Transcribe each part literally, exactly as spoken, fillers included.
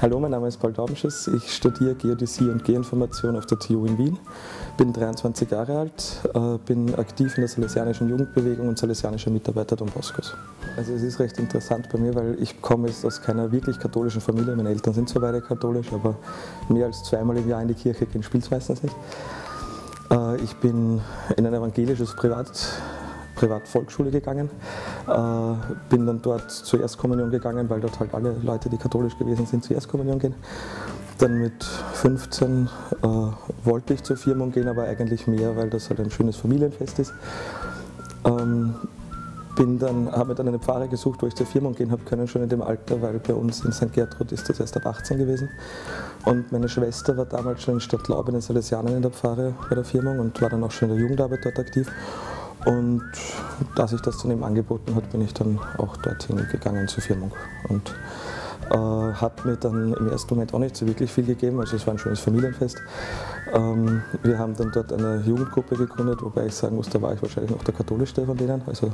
Hallo, mein Name ist Paul Taubenschiss. Ich studiere Geodäsie und Geoinformation auf der T U in Wien. Bin dreiundzwanzig Jahre alt, äh, bin aktiv in der salesianischen Jugendbewegung und salesianischer Mitarbeiter Don Boscos. Also es ist recht interessant bei mir, weil ich komme jetzt aus keiner wirklich katholischen Familie. Meine Eltern sind zwar beide katholisch, aber mehr als zweimal im Jahr in die Kirche gehen spielt es meistens nicht. Äh, ich bin in ein evangelisches Privat Privatvolksschule gegangen, äh, bin dann dort zur Erstkommunion gegangen, weil dort halt alle Leute, die katholisch gewesen sind, zur Erstkommunion gehen. Dann mit fünfzehn äh, wollte ich zur Firmung gehen, aber eigentlich mehr, weil das halt ein schönes Familienfest ist. Ähm, bin dann, habe mir dann eine Pfarre gesucht, wo ich zur Firmung gehen habe können, schon in dem Alter, weil bei uns in Sankt Gertrud ist das erst ab achtzehn gewesen. Und meine Schwester war damals schon in Stadtlaub in den Salesianern in der Pfarre bei der Firmung und war dann auch schon in der Jugendarbeit dort aktiv. Und da sich das dann eben angeboten hat, bin ich dann auch dorthin gegangen zur Firmung. Und äh, hat mir dann im ersten Moment auch nicht so wirklich viel gegeben, also es war ein schönes Familienfest. Ähm, wir haben dann dort eine Jugendgruppe gegründet, wobei ich sagen muss, da war ich wahrscheinlich noch der katholischste von denen. Also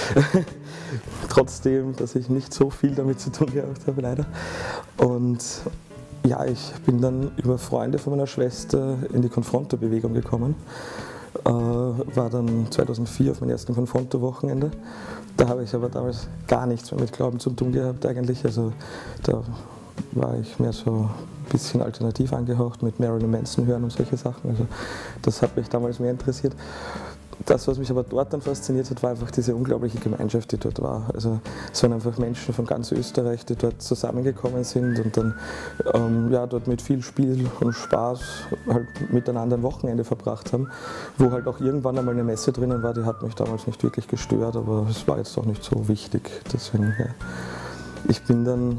trotzdem, dass ich nicht so viel damit zu tun gehabt habe, leider. Und ja, ich bin dann über Freunde von meiner Schwester in die Konfronto-Bewegung gekommen. Äh, war dann zweitausendvier auf meinem ersten Konfronto-Wochenende. Da habe ich aber damals gar nichts mehr mit Glauben zu tun gehabt eigentlich. Also da war ich mehr so ein bisschen alternativ angehaucht mit Marilyn Manson hören und solche Sachen. Also das hat mich damals mehr interessiert. Das, was mich aber dort dann fasziniert hat, war einfach diese unglaubliche Gemeinschaft, die dort war. Also es waren einfach Menschen von ganz Österreich, die dort zusammengekommen sind und dann ähm, ja, dort mit viel Spiel und Spaß halt miteinander ein Wochenende verbracht haben, wo halt auch irgendwann einmal eine Messe drinnen war, die hat mich damals nicht wirklich gestört, aber es war jetzt auch nicht so wichtig. Deswegen, ja. Ich bin dann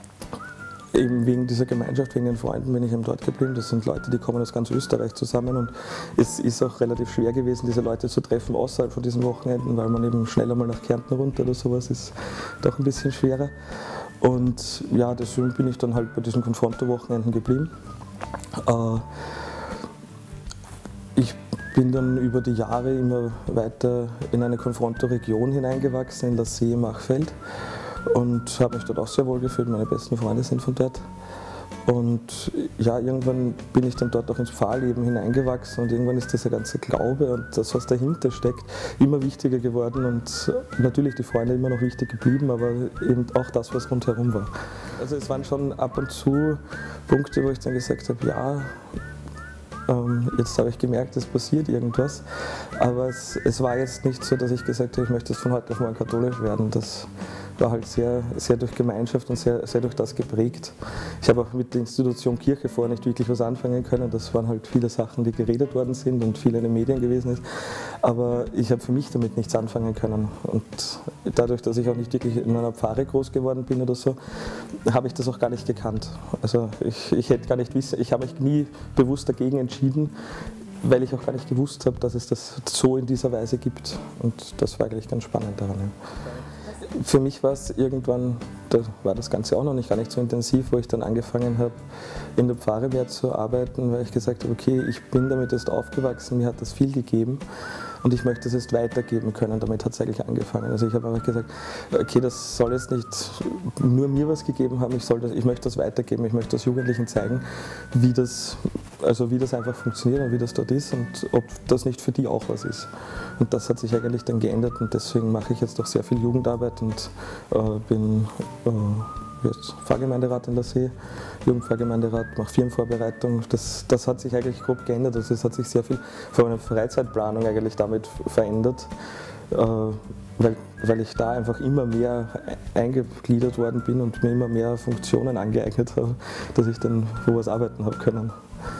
eben wegen dieser Gemeinschaft, wegen den Freunden bin ich eben dort geblieben. Das sind Leute, die kommen aus ganz Österreich zusammen und es ist auch relativ schwer gewesen, diese Leute zu treffen außerhalb von diesen Wochenenden, weil man eben schneller mal nach Kärnten runter oder sowas ist doch ein bisschen schwerer. Und ja, deswegen bin ich dann halt bei diesen Konfronto-Wochenenden geblieben. Äh, ich bin dann über die Jahre immer weiter in eine Konfronto-Region hineingewachsen, in das See Machfeld. Und habe mich dort auch sehr wohl gefühlt, meine besten Freunde sind von dort. Und ja, irgendwann bin ich dann dort auch ins Pfarrleben hineingewachsen und irgendwann ist dieser ganze Glaube und das, was dahinter steckt, immer wichtiger geworden und natürlich die Freunde immer noch wichtig geblieben, aber eben auch das, was rundherum war. Also es waren schon ab und zu Punkte, wo ich dann gesagt habe, ja, ähm, jetzt habe ich gemerkt, es passiert irgendwas, aber es, es war jetzt nicht so, dass ich gesagt habe, ich möchte jetzt von heute auf morgen katholisch werden. Das war halt sehr, sehr durch Gemeinschaft und sehr, sehr durch das geprägt. Ich habe auch mit der Institution Kirche vorher nicht wirklich was anfangen können. Das waren halt viele Sachen, die geredet worden sind und viel in den Medien gewesen ist. Aber ich habe für mich damit nichts anfangen können. Und dadurch, dass ich auch nicht wirklich in einer Pfarre groß geworden bin oder so, habe ich das auch gar nicht gekannt. Also ich, ich hätte gar nicht wissen, ich habe mich nie bewusst dagegen entschieden, weil ich auch gar nicht gewusst habe, dass es das so in dieser Weise gibt. Und das war eigentlich ganz spannend daran. Ja. Für mich war es irgendwann, da war das Ganze auch noch nicht gar nicht so intensiv, wo ich dann angefangen habe, in der Pfarre mehr zu arbeiten, weil ich gesagt habe, okay, ich bin damit erst aufgewachsen, mir hat das viel gegeben und ich möchte es jetzt weitergeben können. Damit hat es eigentlich angefangen. Also ich habe einfach gesagt, okay, das soll jetzt nicht nur mir was gegeben haben, ich, soll das, ich möchte das weitergeben, ich möchte das Jugendlichen zeigen, wie das, also wie das einfach funktioniert und wie das dort ist und ob das nicht für die auch was ist. Und das hat sich eigentlich dann geändert und deswegen mache ich jetzt auch sehr viel Jugendarbeit und äh, bin äh, jetzt Pfarrgemeinderat in der See, Jugendpfarrgemeinderat, mache Firmenvorbereitung. Das, das hat sich eigentlich grob geändert. Also es hat sich sehr viel von meiner Freizeitplanung eigentlich damit verändert, äh, weil, weil ich da einfach immer mehr eingegliedert worden bin und mir immer mehr Funktionen angeeignet habe, dass ich dann wo was arbeiten habe können.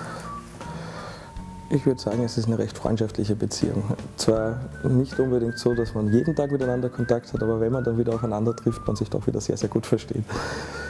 Ich würde sagen, es ist eine recht freundschaftliche Beziehung. Zwar nicht unbedingt so, dass man jeden Tag miteinander Kontakt hat, aber wenn man dann wieder aufeinander trifft, man sich doch wieder sehr, sehr gut versteht.